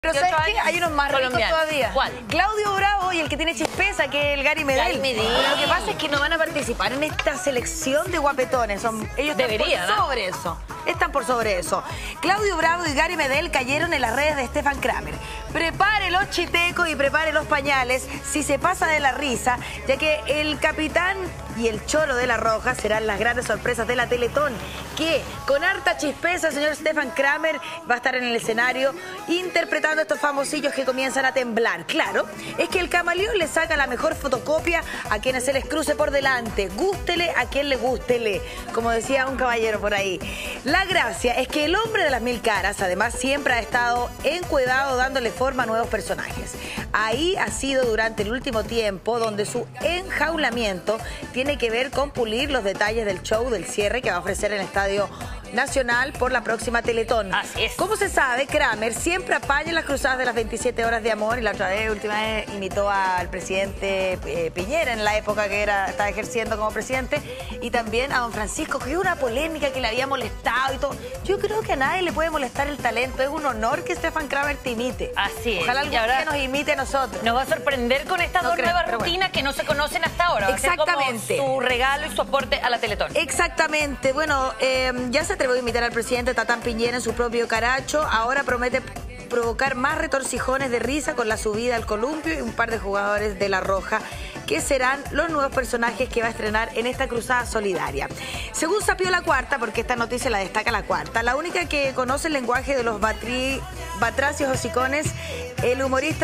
Pero ¿sabes qué? Hay unos más ricos todavía. ¿Cuál? Claudio Bravo y el que tiene chispeza, que es el Gary Medel. Pero lo que pasa es que no van a participar en esta selección de guapetones. Ellos deberían, están por sobre eso. Están por sobre eso. Claudio Bravo y Gary Medel cayeron en las redes de Stefan Kramer. Prepare los chitecos y prepare los pañales si se pasa de la risa, ya que el capitán y el cholo de la Roja serán las grandes sorpresas de la Teletón, que con harta chispeza el señor Stefan Kramer va a estar en el escenario interpretando a estos famosillos que comienzan a temblar. Claro, es que el camaleón le saca la mejor fotocopia a quienes se les cruce por delante. Gústele a quien le gústele, como decía un caballero por ahí. La gracia es que el hombre de las mil caras, además, siempre ha estado encuedado dándole forma a nuevos personajes. Ahí ha sido durante el último tiempo donde su enjaulamiento tiene que ver con pulir los detalles del show del cierre que va a ofrecer en el Estadio Nacional por la próxima Teletón. Así es. Como se sabe, Kramer siempre apaña en las cruzadas de las 27 horas de amor, y la última vez imitó al presidente Piñera en la época que estaba ejerciendo como presidente, y también a don Francisco, que hubo una polémica que le había molestado y todo. Yo creo que a nadie le puede molestar el talento. Es un honor que Stefan Kramer te imite. Así es. Ojalá algún día nos imite a nosotros. Nos va a sorprender con estas dos nuevas rutinas que no se conocen hasta ahora. Exactamente. Como su regalo y su aporte a la Teletón. Exactamente. Bueno, ya se atrevió a imitar al presidente Tatán Piñera en su propio caracho. Ahora promete provocar más retorcijones de risa con la subida al columpio y un par de jugadores de la Roja, que serán los nuevos personajes que va a estrenar en esta cruzada solidaria. Según sapió La Cuarta, porque esta noticia la destaca La Cuarta, la única que conoce el lenguaje de los batracios hocicones, el humorista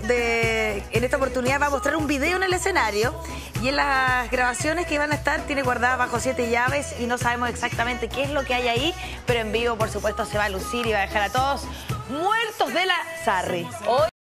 en esta oportunidad va a mostrar un video en el escenario, y en las grabaciones que van a estar tiene guardadas bajo 7 llaves y no sabemos exactamente qué es lo que hay ahí, pero en vivo, por supuesto, se va a lucir y va a dejar a todos muertos de la sarri.